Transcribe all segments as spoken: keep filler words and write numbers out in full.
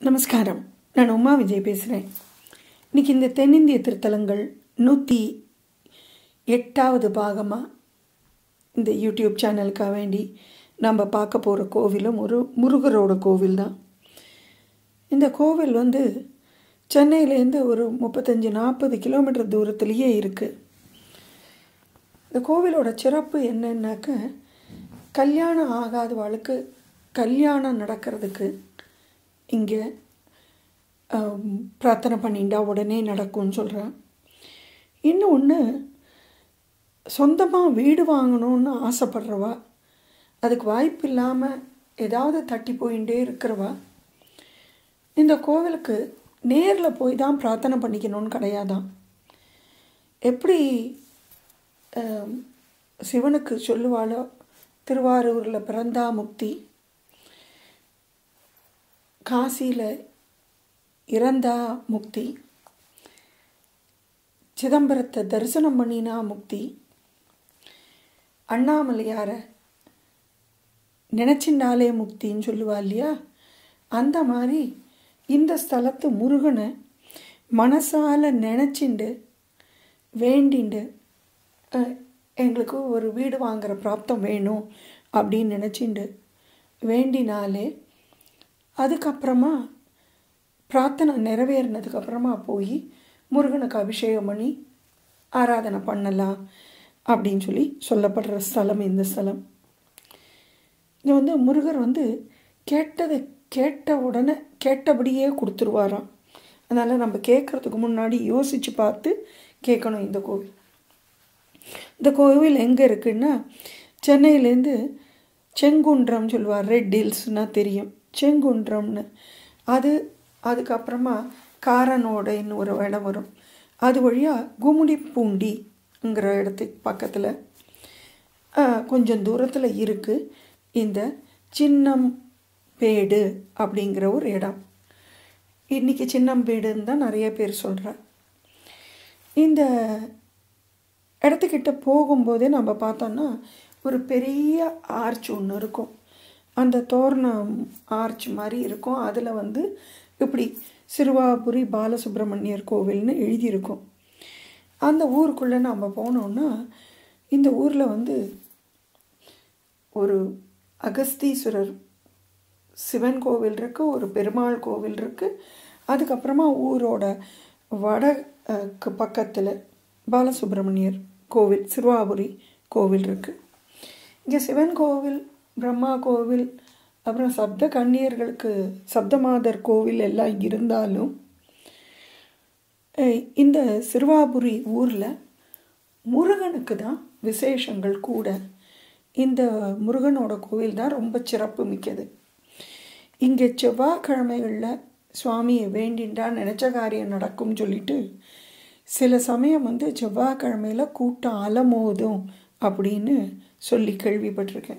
நமஸ்காரம். நான் உமா விஜய் பேசுகிறேன். இன்றைக்கி இந்த தென்னிந்திய திருத்தலங்கள் நூற்றி எட்டாவது பாகமாக இந்த யூடியூப் சேனலுக்காக வேண்டி நம்ம பார்க்க போகிற கோவிலும் ஒரு முருகரோட கோவில் தான். இந்த கோவில் வந்து சென்னையிலேருந்து ஒரு முப்பத்தஞ்சு நாற்பது கிலோமீட்டர் தூரத்துலேயே இருக்குது. இந்த கோவிலோட சிறப்பு என்னன்னாக்க, கல்யாணம் ஆகாதவாளுக்கு கல்யாணம் நடக்கிறதுக்கு இங்கே பிரார்த்தனை பண்ணிண்டா உடனே நடக்கும்னு சொல்கிறேன். இன்னொன்று, சொந்தமாக வீடு வாங்கணும்னு ஆசைப்படுறவா, அதுக்கு வாய்ப்பு இல்லாமல் ஏதாவது தட்டி போயிட்டே இருக்கிறவா இந்த கோவிலுக்கு நேரில் போய் தான் பிரார்த்தனை பண்ணிக்கணும்னு கிடையாதான். எப்படி சிவனுக்கு சொல்லுவாளோ, திருவாரூரில் பிறந்தா முக்தி, காசியில் இறந்தா முக்தி, சிதம்பரத்தை தரிசனம் பண்ணினா முக்தி, அண்ணாமலையாரை நினச்சின்னாலே முக்தின்னு சொல்லுவா இல்லையா, அந்த மாதிரி இந்த ஸ்தலத்து முருகனை மனசால் நினச்சிண்டு வேண்டிண்டு எங்களுக்கு ஒரு வீடு வாங்குகிற பிராப்தம் வேணும் அப்படின்னு நினச்சிண்டு வேண்டினாலே அதுக்கப்புறமா பிரார்த்தனை நிறைவேறினதுக்கப்புறமா போய் முருகனுக்கு அபிஷேகம் பண்ணி ஆராதனை பண்ணலாம் அப்படின்னு சொல்லி சொல்லப்படுற ஸ்தலம் இந்த ஸ்தலம். இது வந்து முருகர் வந்து கேட்டதை கேட்ட உடனே கேட்டபடியே கொடுத்துருவாராம். அதனால் நம்ம கேட்குறதுக்கு முன்னாடி யோசித்து பார்த்து கேட்கணும். இந்த கோவில் இந்த கோவில் எங்கே இருக்குன்னா, சென்னையிலேருந்து செங்குன்றம் சொல்லுவார், ரெட் ஹில்ஸ்னால் தெரியும், செங்குன்றம்னு. அது அதுக்கப்புறமா காரனோடைன்னு ஒரு இடம் வரும், அது வழியாக கும்மிடிப்பூண்டிங்கிற இடத்துக்கு பக்கத்தில் கொஞ்சம் தூரத்தில் இருக்குது இந்த சின்னம்பேடு அப்படிங்கிற ஒரு இடம். இன்றைக்கி சின்னம்பேடுன்னு தான் நிறைய பேர் சொல்கிறார். இந்த இடத்துக்கிட்ட போகும்போதே நம்ம பார்த்தோன்னா ஒரு பெரிய ஆர்ச் ஒன்று இருக்கும். அந்த தோரணம் ஆர்ச் மாதிரி இருக்கும். அதில் வந்து இப்படி சிறுவாபுரி பாலசுப்ரமணியர் கோவில்னு எழுதியிருக்கும். அந்த ஊருக்குள்ளே நம்ம போனோன்னா, இந்த ஊரில் வந்து ஒரு அகஸ்தீஸ்வரர் சிவன் கோவில் இருக்குது, ஒரு பெருமாள் கோவில் இருக்குது. அதுக்கப்புறமா ஊரோட வடக்கு பக்கத்தில் பாலசுப்ரமணியர் கோவில், சிறுவாபுரி கோவில் இருக்குது. இங்கே சிவன் கோவில், பிரம்மா கோவில், அப்புறம் சப்த கன்னியர்களுக்கு சப்தமாதர் கோவில் எல்லாம் இருந்தாலும் இந்த சிறுவாபுரி ஊரில் முருகனுக்கு தான் விசேஷங்கள் கூட. இந்த முருகனோட கோவில் தான் ரொம்ப சிறப்பு மிக்கது. இங்கே செவ்வாய்க்கிழமைகளில் சுவாமியை வேண்டின்றா நினச்ச காரியம் நடக்கும்னு சொல்லிட்டு சில சமயம் வந்து செவ்வாய்க்கிழமையில் கூட்டம் அலமோதும் அப்படின்னு சொல்லி கேள்விப்பட்டிருக்கேன்.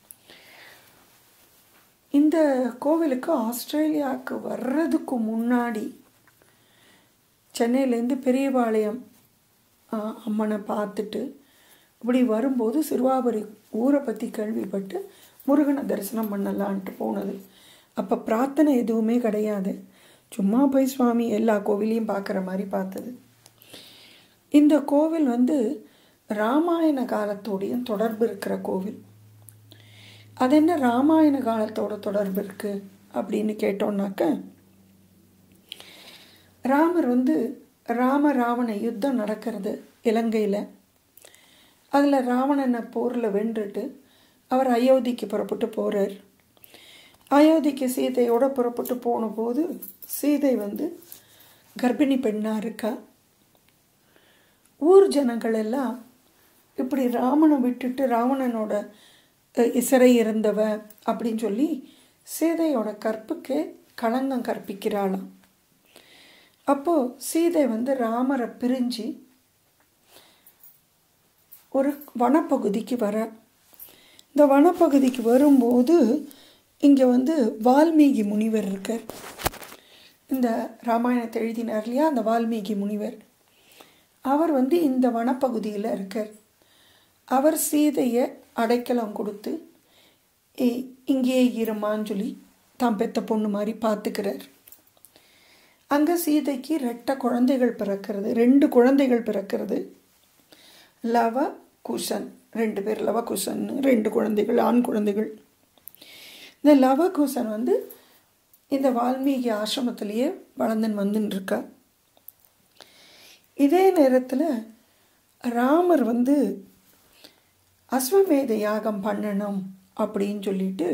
இந்த கோவிலுக்கு ஆஸ்திரேலியாவுக்கு வர்றதுக்கு முன்னாடி சென்னையிலேருந்து பெரியபாளையம் அம்மனை பார்த்துட்டு இப்படி வரும்போது சிறுவாபுரி ஊரை பற்றி கேள்விப்பட்டு முருகனை தரிசனம் பண்ணலான்ட்டு போனது. அப்போ பிரார்த்தனை எதுவுமே கிடையாது, சும்மா போய் சுவாமி எல்லா கோவிலையும் பார்க்குற மாதிரி பார்த்தது. இந்த கோவில் வந்து ராமாயண காலத்தோடையும் தொடர்பு இருக்கிற கோவில். அது என்ன ராமாயண காலத்தோட தொடர்பு இருக்குது அப்படின்னு கேட்டோன்னாக்க, ராமர் வந்து ராம ராவண யுத்தம் நடக்கிறது இலங்கையில். அதில் ராவணனை போரில் வென்றுட்டு அவர் அயோத்திக்கு புறப்பட்டு போகிறார். அயோத்திக்கு சீதையோடு புறப்பட்டு போன போது சீதை வந்து கர்ப்பிணி பெண்ணாக இருக்கா. ஊர் ஜனங்கள் எல்லாம் இப்படி ராமனை விட்டுட்டு ராவணனோட சிறை இருந்தவ அப்படின்னு சொல்லி சீதையோட கற்புக்கு களங்கம் கற்பிக்கிறாளாம். அப்போது சீதை வந்து ராமரை பிரிஞ்சு ஒரு வனப்பகுதிக்கு வர, இந்த வனப்பகுதிக்கு வரும்போது இங்கே வந்து வால்மீகி முனிவர் இருக்கார். இந்த ராமாயணத்தை எழுதினார் இல்லையா, அந்த வால்மீகி முனிவர், அவர் வந்து இந்த வனப்பகுதியில் இருக்கார். அவர் சீதையை அடைக்கலம் கொடுத்து இங்கேயே இருமான்னு சொல்லி தான் பெத்த பொண்ணு மாதிரி பார்த்துக்கிறார். அங்கே சீதைக்கு ரெட்டை குழந்தைகள் பிறக்கிறது, ரெண்டு குழந்தைகள் பிறக்கிறது. லவ குசன், ரெண்டு பேர் லவ குசன், ரெண்டு குழந்தைகள், ஆண் குழந்தைகள். இந்த லவ குசன் வந்து இந்த வால்மீகி ஆசிரமத்திலேயே வளர்ந்துன்னு வந்துன்னு இருக்கா. இதே நேரத்தில் ராமர் வந்து அஸ்வமேத யாகம் பண்ணணும் அப்படின்னு சொல்லிட்டு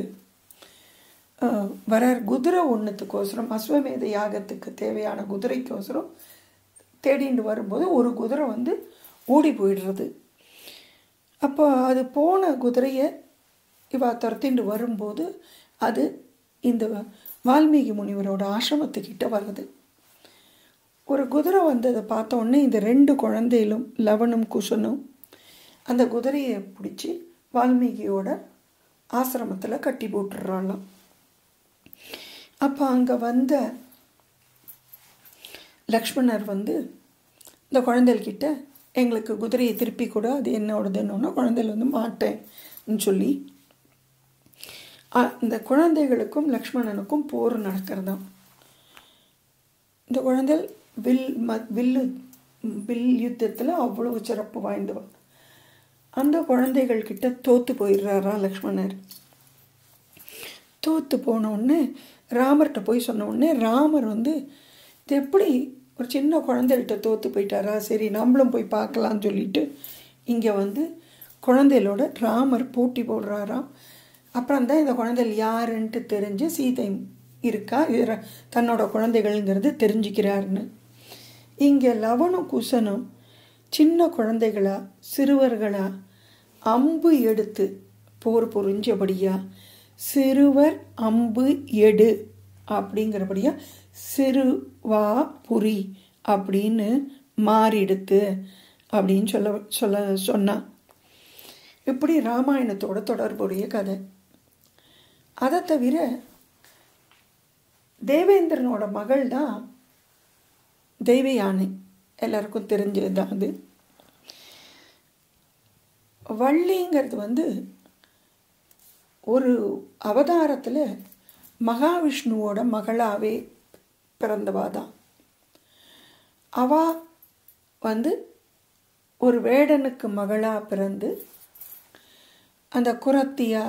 வர குதிரை ஒன்றுத்துக்கோசரம், அஸ்வமேத யாகத்துக்கு தேவையான குதிரைக்கோசரம் தேடிட்டு வரும்போது ஒரு குதிரை வந்து ஓடி போயிடுறது. அப்போ அது போன குதிரையை இவ துரத்திட்டு வரும்போது அது இந்த வால்மீகி முனிவரோட ஆசிரமத்துக்கிட்ட வருது. ஒரு குதிரை வந்ததை பார்த்த உடனே இந்த ரெண்டு குழந்தைகளும் லவனும் குஷனும் அந்த குதிரையை பிடிச்சி வால்மீகியோட ஆசிரமத்தில் கட்டி போட்டுடுறாளாம். அப்போ அங்கே வந்த லக்ஷ்மணர் வந்து இந்த குழந்தைகிட்ட எங்களுக்கு குதிரையை திருப்பி கூட, அது என்னோடதுன்னு குழந்தைகள் வந்து மாட்டேன்னு சொல்லி இந்த குழந்தைகளுக்கும் லக்ஷ்மணனுக்கும் போர் நடக்கிறதாம். இந்த குழந்தைகள் வில் ம வில்லு வில் யுத்தத்தில் அவ்வளவு சிறப்பு வாய்ந்தவன். அந்த குழந்தைகள் கிட்ட தோற்று போயிடுறாரா லக்ஷ்மணர். தோற்று போன உடனே ராமர்கிட்ட போய் சொன்ன உடனே ராமர் வந்து இது எப்படி ஒரு சின்ன குழந்தைகிட்ட தோற்று போயிட்டாரா, சரி நம்மளும் போய் பார்க்கலான்னு சொல்லிட்டு இங்கே வந்து குழந்தைகளோட ராமர் போட்டி போடுறாராம். அப்புறம் தான் இந்த குழந்தைகள் யாருன்ட்டு தெரிஞ்சு சீதை இருக்கா, இது தன்னோட குழந்தைகள்ங்கிறது தெரிஞ்சுக்கிறாருன்னு. இங்கே லவனும் குசனும் சின்ன குழந்தைகளா சிறுவர்களா அம்பு எடுத்து போர் புரிஞ்சபடியா சிறுவர் அம்பு எடு அப்படிங்கிறபடியா சிறுவா புரி அப்படின்னு மாறிடுத்து அப்படின்னு சொல்ல சொல்ல சொன்னான். இப்படி ராமாயணத்தோட தொடர்புடைய கதை. அதை தவிர தேவேந்திரனோட மகள் தான் தெய்வயானை, எல்லாருக்கும் தெரிஞ்சது தான். அது வள்ளிங்கிறது வந்து ஒரு அவதாரத்தில் மகாவிஷ்ணுவோட மகளாவே பிறந்தவா தான். அவ வந்து ஒரு வேடனுக்கு மகளாக பிறந்து அந்த குரத்தியா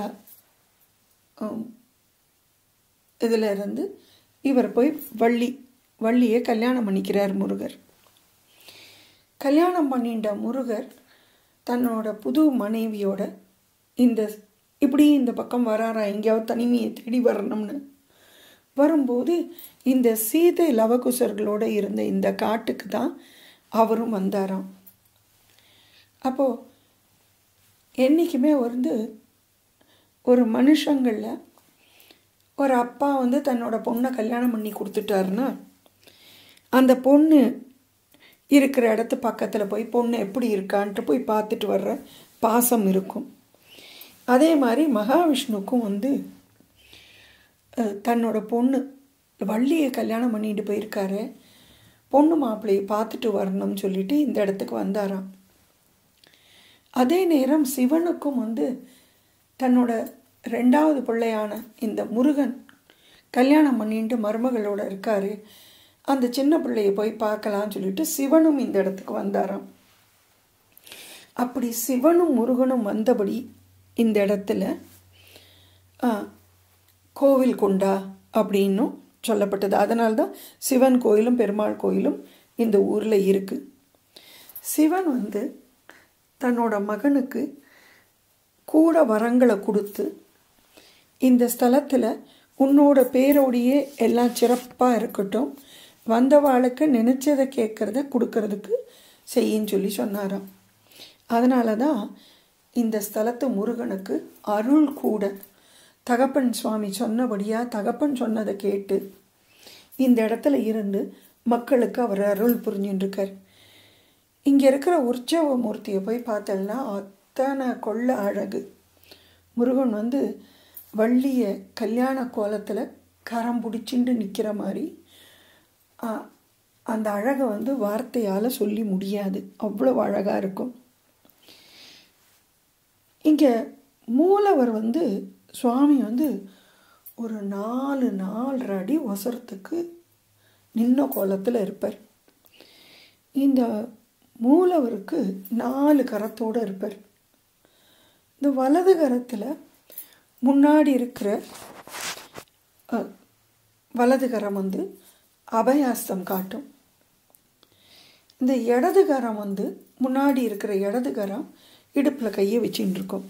இதில் இருந்து இவர் போய் வள்ளி வள்ளியை கல்யாணம் பண்ணிக்கிறார் முருகர். கல்யாணம் பண்ணிட்ட முருகர் தன்னோட புது மனைவியோட இந்த இப்படி இந்த பக்கம் வராரா, எங்கேயாவது தனிமையை தேடி வரணும்னு வரும்போது இந்த சீதை லவகுசர்களோடு இருந்த இந்த காட்டுக்கு தான் அவரும் வந்தாராம். அப்போது என்றைக்குமே வந்து ஒரு மனுஷங்களில் ஒரு அப்பா வந்து தன்னோட பொண்ணை கல்யாணம் பண்ணி கொடுத்துட்டாருன்னா அந்த பொண்ணு இருக்கிற இடத்து பக்கத்தில் போய் பொண்ணு எப்படி இருக்கான்ட்டு போய் பார்த்துட்டு வர்ற பாசம் இருக்கும். அதே மாதிரி மகாவிஷ்ணுக்கும் வந்து தன்னோட பொண்ணு வள்ளியை கல்யாணம் பண்ணிட்டு போயிருக்காரு, பொண்ணு மாப்பிள்ளையை பார்த்துட்டு வரணும்னு சொல்லிட்டு இந்த இடத்துக்கு வந்தாராம். அதே நேரம் சிவனுக்கும் வந்து தன்னோட ரெண்டாவது பிள்ளையான இந்த முருகன் கல்யாணம் பண்ணிட்டு மருமகளோட இருக்காரு, அந்த சின்ன பிள்ளையை போய் பார்க்கலான்னு சொல்லிட்டு சிவனும் இந்த இடத்துக்கு வந்தாராம். அப்படி சிவனும் முருகனும் வந்தபடி இந்த இடத்துல கோவில் கொண்டா அப்படின்னும் சொல்லப்பட்டது. அதனால்தான் சிவன் கோயிலும் பெருமாள் கோயிலும் இந்த ஊரில் இருக்குது. சிவன் வந்து தன்னோட மகனுக்கு கூட வரங்களை கொடுத்து இந்த ஸ்தலத்தில் உன்னோட பேரோடையே எல்லாம் சிறப்பாக இருக்கட்டும், வந்தவாளுக்கு நினச்சதை கேட்குறத கொடுக்கறதுக்கு செய்யின்னு சொல்லி சொன்னாராம். அதனால தான் இந்த ஸ்தலத்து முருகனுக்கு அருள் கூட தகப்பன் சுவாமி சொன்னபடியாக தகப்பன் சொன்னதை கேட்டு இந்த இடத்துல இருந்து மக்களுக்கு அவர் அருள் புரிஞ்சுட்டுருக்கார். இங்கே இருக்கிற உற்சவ மூர்த்தியை போய் பார்த்தோம்னா அத்தனை கொள்ள அழகு. முருகன் வந்து வள்ளியை கல்யாண கோலத்தில் கரம் பிடிச்சிண்டு நிற்கிற மாதிரி அந்த அழகை வந்து வார்த்தையால் சொல்லி முடியாது, அவ்வளோ அழகாக இருக்கும். இங்கே மூலவர் வந்து சுவாமி வந்து ஒரு நாலு நாலரை அடி ஒசரத்துக்கு நின்ன கோலத்தில் இருப்பார். இந்த மூலவருக்கு நாலு கரத்தோடு இருப்பார். இந்த வலது கரத்தில் முன்னாடி இருக்கிற வலது கரம் வந்து அபயாஸ்தம் காட்டும். இந்த இடது கரம் வந்து முன்னாடி இருக்கிற இடது கரம் இடுப்பில் கையை வச்சுட்டு இருக்கும்.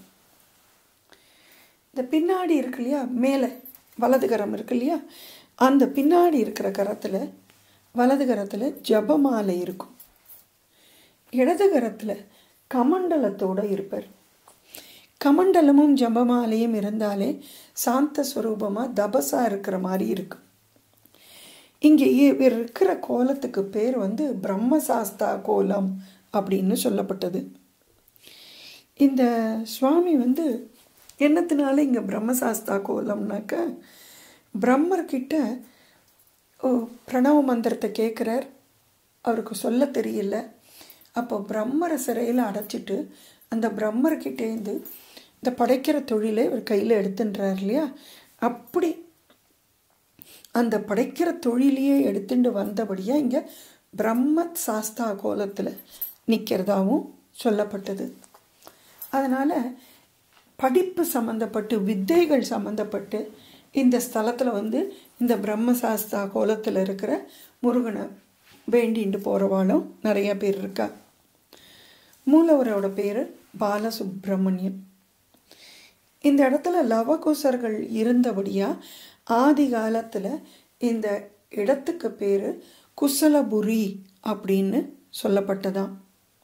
இந்த பின்னாடி இருக்கு இல்லையா, மேலே வலது கரம் இருக்கு இல்லையா, அந்த பின்னாடி இருக்கிற கரத்தில் வலது கரத்தில் ஜபமாலை இருக்கும். இடது கரத்தில் கமண்டலத்தோடு இருப்பார். கமண்டலமும் ஜபமாலையும் இருந்தாலே சாந்த ஸ்வரூபமாக தபஸாக இருக்கிற மாதிரி இருக்கும். இங்கே இவர் இருக்கிற கோலத்துக்கு பேர் வந்து பிரம்மசாஸ்தா கோலம் அப்படின்னு சொல்லப்பட்டது. இந்த சுவாமி வந்து என்னத்தினால இங்கே பிரம்மசாஸ்தா கோலம்னாக்க, பிரம்மர்கிட்ட பிரணவ மந்திரத்தை கேட்குறார், அவருக்கு சொல்ல தெரியல. அப்போ பிரம்மரை சிறையில் அடைச்சிட்டு அந்த பிரம்மர்கிட்டேருந்து இந்த படைக்கிற தொழிலை இவர் கையில் எடுத்துன்றார் இல்லையா, அப்படி அந்த படைக்கிற தொழிலையே எடுத்துட்டு வந்தபடியாக இங்கே பிரம்ம சாஸ்தா கோலத்தில் நிற்கிறதாகவும் சொல்லப்பட்டது. அதனால் படிப்பு சம்மந்தப்பட்டு வித்தைகள் சம்மந்தப்பட்டு இந்த ஸ்தலத்தில் வந்து இந்த பிரம்மசாஸ்தா கோலத்தில் இருக்கிற முருகனை வேண்டிட்டு போகிறவாளும் நிறைய பேர் இருக்கா. மூலவரோட பேர் பாலசுப்ரமணியம். இந்த இடத்துல லவகுசர்கள் இருந்தபடியாக ஆதி காலத்தில் இந்த இடத்துக்கு பேர் குசலபுரி அப்படின்னு சொல்லப்பட்டதாம்.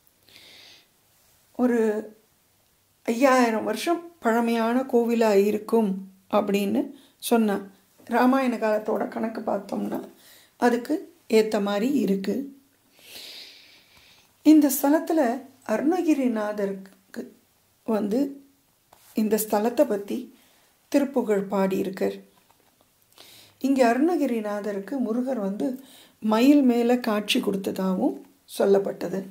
ஒரு ஐயாயிரம் வருஷம் பழமையான கோவிலாக இருக்கும் அப்படின்னு சொன்னான். ராமாயண காலத்தோட கணக்கு பார்த்தோம்னா அதுக்கு ஏற்ற மாதிரி இருக்குது. இந்த ஸ்தலத்தில் அருணகிரிநாதருக்கு வந்து இந்த ஸ்தலத்தை பற்றி திருப்புகழ் பாடியிருக்கார். இங்கே அருணகிரிநாதருக்கு முருகர் வந்து மயில் மேலே காட்சி கொடுத்ததாகவும் சொல்லப்பட்டது.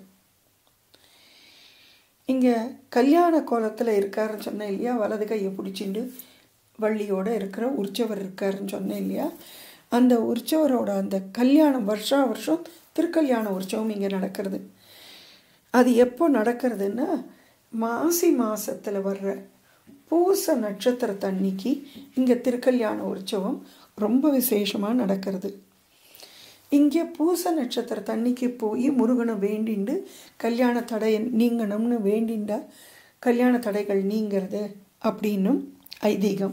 இங்கே கல்யாண கோலத்தில் இருக்காருன்னு சொன்னேன் இல்லையா, வலது கையை பிடிச்சிண்டு வள்ளியோடு இருக்கிற உற்சவர் இருக்காருன்னு சொன்னேன் இல்லையா, அந்த உற்சவரோட அந்த கல்யாணம் வருஷா வருஷம் திருக்கல்யாண உற்சவம் இங்கே நடக்கிறது. அது எப்போ நடக்கிறதுன்னா மாசி மாதத்தில் வர்ற பூச நட்சத்திரத்தன்னைக்கு இங்கே திருக்கல்யாண உற்சவம் ரொம்ப விசேஷமாக நடக்கிறது. இங்கே பூச நட்சத்திரத்தன்னைக்கு போய் முருகனை வேண்டிண்டு கல்யாண தடை நீங்கணும்னு வேண்டிண்டா கல்யாண தடைகள் நீங்கிறது அப்படின்னும் ஐதீகம்.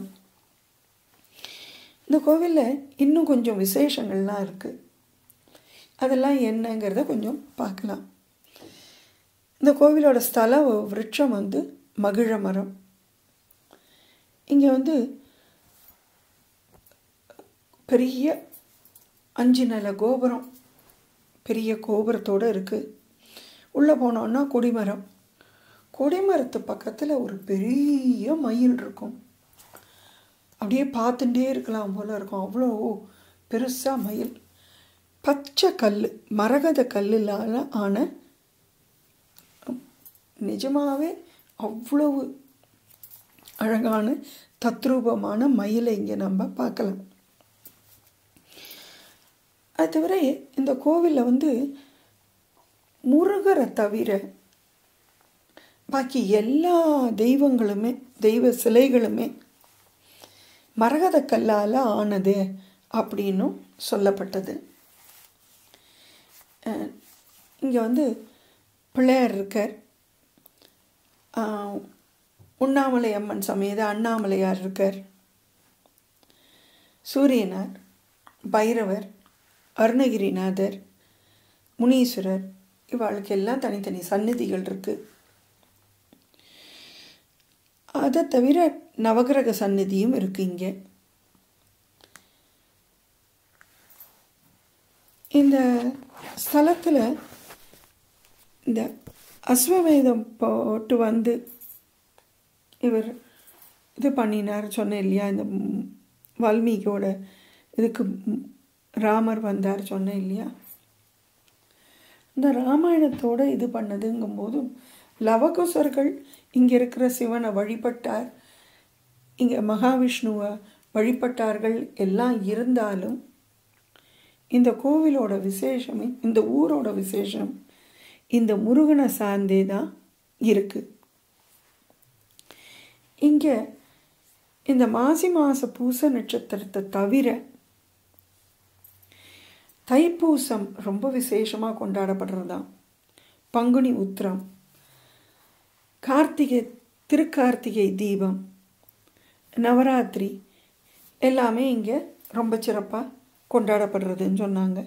இந்த கோவிலில் இன்னும் கொஞ்சம் விசேஷங்கள்லாம் இருக்குது. அதெல்லாம் என்னங்கிறத கொஞ்சம் பார்க்கலாம். இந்த கோவிலோட ஸ்தல விருட்சம் வந்து மகிழ மரம். இங்கே வந்து பெரிய அஞ்சு நில கோபுரம், பெரிய கோபுரத்தோடு இருக்குது. உள்ளே போனோன்னா கொடிமரம். கொடிமரத்து பக்கத்தில் ஒரு பெரிய மயில் இருக்கும். அப்படியே பார்த்துட்டே இருக்கலாம் போல் இருக்கும், அவ்வளோ பெருசாக மயில். பச்சை கல், மரகத கல்லில் ஆன நிஜமாகவே அவ்வளவு அழகான தத்ரூபமான மயிலை இங்கே நம்ம பார்க்கலாம். அது தவிர இந்த கோவிலில் வந்து முருகரை தவிர பாக்கி எல்லா தெய்வங்களுமே தெய்வ சிலைகளுமே மரகத கல்லால் ஆனது அப்படின்னும் சொல்லப்பட்டது. இங்கே வந்து பிள்ளையார் இருக்கார், உண்ணாமலை அம்மன் சமேத அண்ணாமலையார் இருக்கார், சூரியனார், பைரவர், அருணகிரிநாதர், முனீஸ்வரர், இவாளுக்கு எல்லாம் தனித்தனி சந்நிதிகள் இருக்குது. அதை தவிர நவகிரக சந்நிதியும் இருக்குது இங்கே. இந்த ஸ்தலத்தில் இந்த அஸ்வமேதம் போட்டு வந்து இவர் இது பண்ணினார் சொன்னேன் இல்லையா, இந்த வால்மீகியோட இதுக்கு ராமர் வந்தார் சொன்னேன் இல்லையா, இந்த ராமாயணத்தோடு இது பண்ணதுங்கும்போது லவகுசர்கள் இங்கே இருக்கிற சிவனை வழிபட்டார், இங்கே மகாவிஷ்ணுவை வழிபட்டார்கள் எல்லாம் இருந்தாலும் இந்த கோவிலோட விசேஷம், இந்த ஊரோட விசேஷம் இந்த முருகனை சார்ந்தே தான் இருக்குது. இங்கே இந்த மாசி மாத பூச நட்சத்திரத்தை தவிர தைப்பூசம் ரொம்ப விசேஷமாக கொண்டாடப்படுறது தான். பங்குனி உத்திரம், கார்த்திகை திருக்கார்த்திகை தீபம், நவராத்திரி எல்லாமே இங்கே ரொம்ப சிறப்பாக கொண்டாடப்படுறதுன்னு சொன்னாங்க.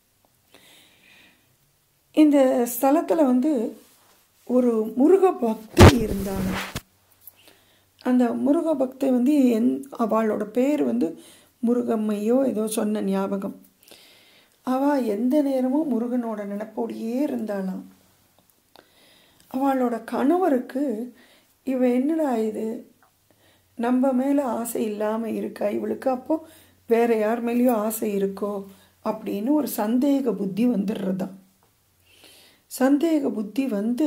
இந்த ஸ்தலத்தில் வந்து ஒரு முருக பக்தி இருந்தாங்க. அந்த முருக பக்தி வந்து என் அவளோட பேர் வந்து முருகம்மையோ ஏதோ சொன்ன ஞாபகம். அவள் எந்த நேரமும் முருகனோட நினைப்போடையே இருந்தாளாம். அவளோட கணவருக்கு இவ என்னடா இது நம்ம மேலே ஆசை இல்லாமல் இருக்கா, இவளுக்கு அப்போது வேறு யார் மேலேயும் ஆசை இருக்கோ அப்படின்னு ஒரு சந்தேக புத்தி வந்துடுறதான். சந்தேக புத்தி வந்து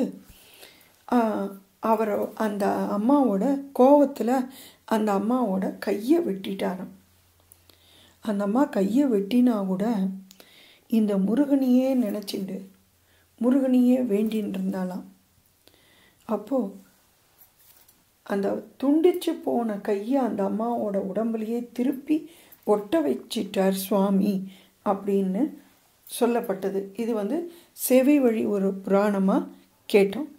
அவர் அந்த அம்மாவோட கோவத்தில் அந்த அம்மாவோட கையை வெட்டிட்டாராம். அந்த அம்மா கையை வெட்டினா கூட இந்த முருகனையே நினச்சிண்டு முருகனையே வேண்டின்னு இருந்தாலாம். அப்போது அந்த துண்டிச்சு போன கையை அந்த அம்மாவோட உடம்புலையே திருப்பி ஒட்ட வச்சிட்டார் சுவாமி அப்படின்னு சொல்லப்பட்டது. இது வந்து செவி வழி ஒரு புராணமாக கேட்டோம்.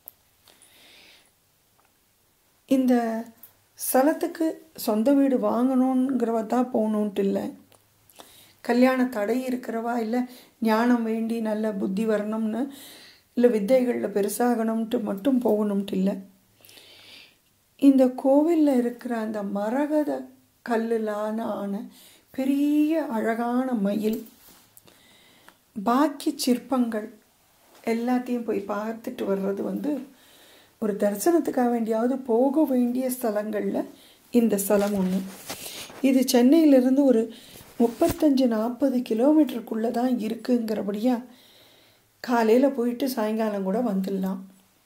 இந்த ஸ்தலத்துக்கு சொந்த வீடு வாங்கணுங்கிறவ தான் போகணுன்ட்டு இல்லை, கல்யாண தடை இருக்கிறவா இல்லை ஞானம் வேண்டி நல்ல புத்தி வரணும்னு இல்லை வித்தைகளில் பெருசாகணும்ட்டு மட்டும் போகணும்ட்டு இல்லை. இந்த கோவிலில் இருக்கிற அந்த மரகத கல்லுலான ஆன பெரிய அழகான மயில், பாக்கி சிற்பங்கள் எல்லாத்தையும் போய் பார்த்துட்டு வர்றது வந்து ஒரு தரிசனத்துக்காக வேண்டியாவது போக வேண்டிய ஸ்தலங்களில் இந்த ஸ்தலம் ஒன்று. இது சென்னையிலேருந்து ஒரு முப்பத்தஞ்சு நாற்பது கிலோமீட்டருக்குள்ளே தான் இருக்குங்கிறபடியா காலையில் போயிட்டு சாயங்காலம் கூட வந்துடலாம்.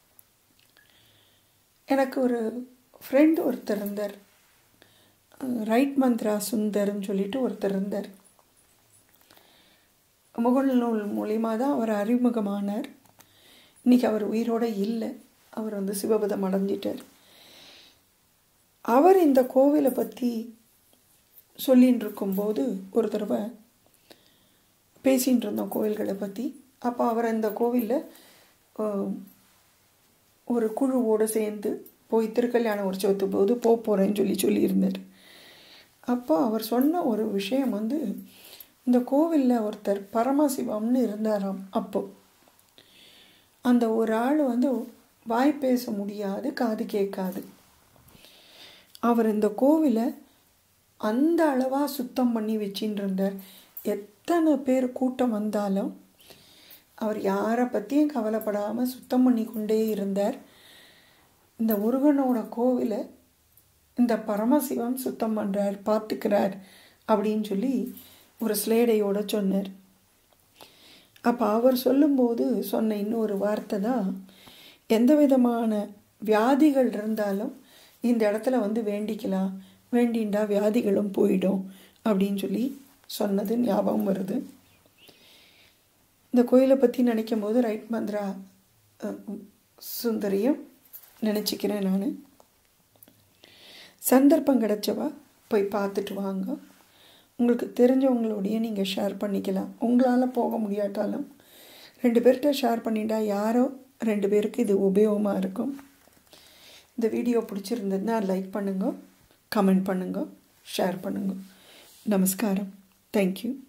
எனக்கு ஒரு ஃப்ரெண்டு ஒருத்தர் இருந்தார், ரைட் மந்த்ரா சுந்தர்ன்னு சொல்லிட்டு ஒருத்தர் இருந்தார். முகநூல் மூலிமா தான் அவர் அறிமுகமானார். இன்றைக்கி அவர் உயிரோடு இல்லை, அவர் வந்து சிவபதம் அடைஞ்சிட்டார். அவர் இந்த கோவிலை பற்றி சொல்லின்னு இருக்கும்போது ஒரு தடவை பேசின்னு இருந்தோம் கோவில்களை பற்றி. அப்போ அவர் இந்த கோவிலில் ஒரு குழுவோடு சேர்ந்து போய் திருக்கல்யாண உற்சவத்துக்கு போது போக போகிறேன்னு சொல்லி சொல்லியிருந்தார். அப்போ அவர் சொன்ன ஒரு விஷயம் வந்து, இந்த கோவிலில் ஒருத்தர் பரமசிவம்னு இருந்தாராம். அப்போது அந்த ஒரு ஆள் வந்து வாய் பேச முடியாது, காது கேட்காது. அவர் இந்த கோவிலை அந்த அளவாக சுத்தம் பண்ணி வச்சின்னு இருந்தார். எத்தனை பேர் கூட்டம் வந்தாலும் அவர் யாரை பற்றியும் கவலைப்படாமல் சுத்தம் பண்ணி கொண்டே இருந்தார். இந்த முருகனோட கோவிலை இந்த பரமசிவம் சுத்தம் பண்ணுறார், பார்த்துக்கிறார் அப்படின்னு சொல்லி ஒரு ஸ்லேடையோடு சொன்னார். அப்போ அவர் சொல்லும்போது சொன்ன இன்னொரு வார்த்தை தான், எந்த விதமான வியாதிகள் இருந்தாலும் இந்த இடத்துல வந்து வேண்டிக்கலாம், வேண்டிண்டா வியாதிகளும் போயிடும் அப்படின்னு சொல்லி சொன்னது ஞாபகம் வருது. இந்த கோயிலை பற்றி நினைக்கும் போது ரைட் மந்த்ரா சுந்தரியும் நினச்சிக்கிறேன் நான். சந்தர்ப்பம் கிடச்சவா போய் பார்த்துட்டு வாங்க. உங்களுக்கு தெரிஞ்சவங்களோடையே நீங்கள் ஷேர் பண்ணிக்கலாம். உங்களால் போக முடியாட்டாலும் ரெண்டு பேர்கிட்ட ஷேர் பண்ணிட்டா யாரோ ரெண்டு பேருக்கு இது உபயோகமாக இருக்கும். இந்த வீடியோ பிடிச்சிருந்ததுன்னா லைக் பண்ணுங்க, கமெண்ட் பண்ணுங்க, ஷேர் பண்ணுங்க. நமஸ்காரம். தேங்க்யூ.